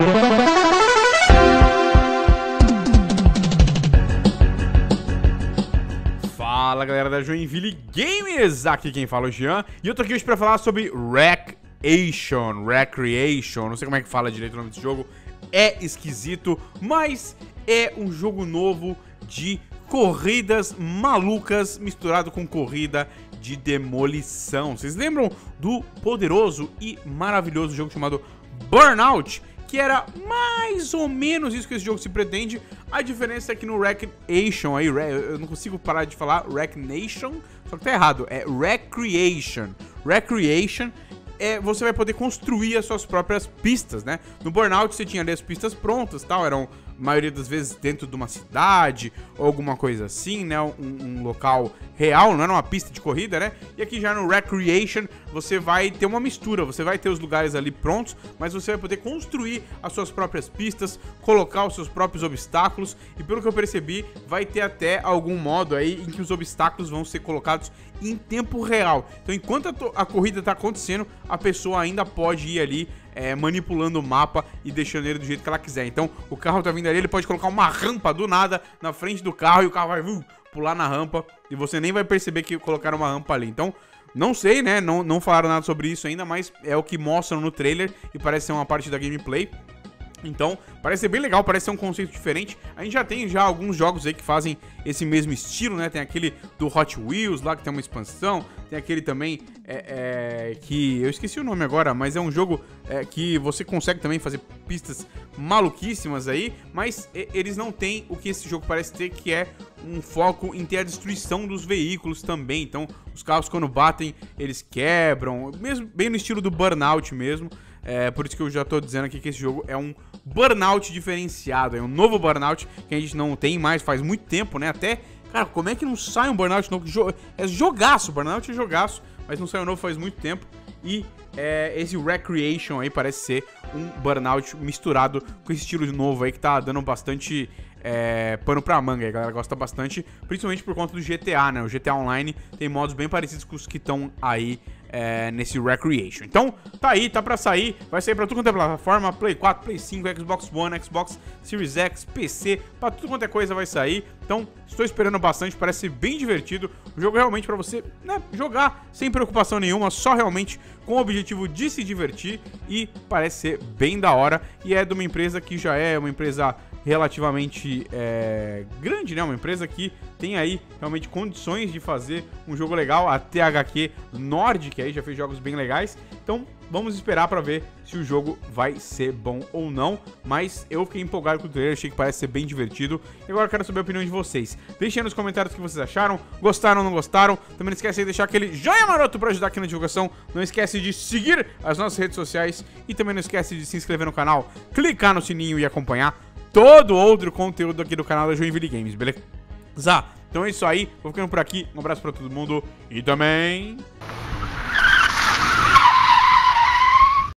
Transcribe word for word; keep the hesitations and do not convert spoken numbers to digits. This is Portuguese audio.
Fala galera da Joinville Games, aqui quem fala é o Jean. E eu tô aqui hoje pra falar sobre Wreckation, Recreation, não sei como é que fala direito o nome desse jogo. É esquisito, mas é um jogo novo de corridas malucas misturado com corrida de demolição. Vocês lembram do poderoso e maravilhoso jogo chamado Burnout? Que era mais ou menos isso que esse jogo se pretende. A diferença é que no Wreckation, aí, eu não consigo parar de falar Wreckation, só que tá errado, é Recreation. Recreation é, você vai poder construir as suas próprias pistas, né? No Burnout você tinha ali as pistas prontas, tal, eram a maioria das vezes dentro de uma cidade ou alguma coisa assim, né? Um, um local real, não era uma pista de corrida, né? E aqui já no Recreation você vai ter uma mistura, você vai ter os lugares ali prontos, mas você vai poder construir as suas próprias pistas, colocar os seus próprios obstáculos e pelo que eu percebi, vai ter até algum modo aí em que os obstáculos vão ser colocados em tempo real. Então enquanto a, a corrida tá acontecendo, a pessoa ainda pode ir ali É, manipulando o mapa e deixando ele do jeito que ela quiser. Então, o carro tá vindo ali, ele pode colocar uma rampa do nada na frente do carro e o carro vai uh, pular na rampa e você nem vai perceber que colocaram uma rampa ali. Então, não sei, né? Não, não falaram nada sobre isso ainda, mas é o que mostram no trailer e parece ser uma parte da gameplay. Então, parece ser bem legal, parece ser um conceito diferente. A gente já tem já alguns jogos aí que fazem esse mesmo estilo, né? Tem aquele do Hot Wheels lá, que tem uma expansão. Tem aquele também é, é, que... eu esqueci o nome agora, mas é um jogo é, que você consegue também fazer pistas maluquíssimas aí. Mas é, eles não têm o que esse jogo parece ter, que é um foco em ter a destruição dos veículos também. Então, os carros quando batem, eles quebram. Mesmo, bem no estilo do Burnout mesmo. É por isso que eu já tô dizendo aqui que esse jogo é um Burnout diferenciado, é um novo Burnout que a gente não tem mais faz muito tempo, né? Até, cara, como é que não sai um Burnout novo? É jogaço, Burnout é jogaço, mas não saiu novo faz muito tempo. E é, esse Recreation aí parece ser um Burnout misturado com esse estilo de novo aí que tá dando bastante é, pano pra manga. A galera gosta bastante, principalmente por conta do G T A, né? O G T A Online tem modos bem parecidos com os que estão aí é, nesse Recreation. Então, tá aí, tá pra sair. Vai sair pra tudo quanto é plataforma, Play quatro, Play cinco, Xbox One, Xbox Series X, P C, pra tudo quanto é coisa vai sair. Então, estou esperando bastante, parece ser bem divertido. O jogo é realmente pra você, né, jogar sem preocupação nenhuma, só realmente com o objetivo de se divertir e parece ser bem da hora. E é de uma empresa que já é uma empresa relativamente é, grande, né? Uma empresa que tem aí realmente condições de fazer um jogo legal. A T H Q Nordic aí já fez jogos bem legais. Então vamos esperar pra ver se o jogo vai ser bom ou não. Mas eu fiquei empolgado com o trailer, achei que parece ser bem divertido. E agora eu quero saber a opinião de vocês. Deixem aí nos comentários o que vocês acharam. Gostaram ou não gostaram? Também não esquece de deixar aquele joinha maroto pra ajudar aqui na divulgação. Não esquece de seguir as nossas redes sociais. E também não esquece de se inscrever no canal, clicar no sininho e acompanhar todo outro conteúdo aqui do canal da Joinville Games, beleza? Então é isso aí, vou ficando por aqui, um abraço pra todo mundo e também